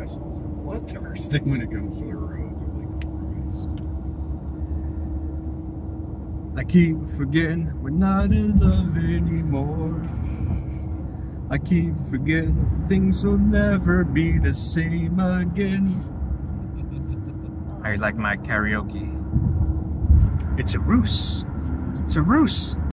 assholes are bloodthirsty when it comes to their roads. I keep forgetting we're not in love anymore. I keep forgetting things will never be the same again. I like my karaoke. It's a Roos. It's a Roos.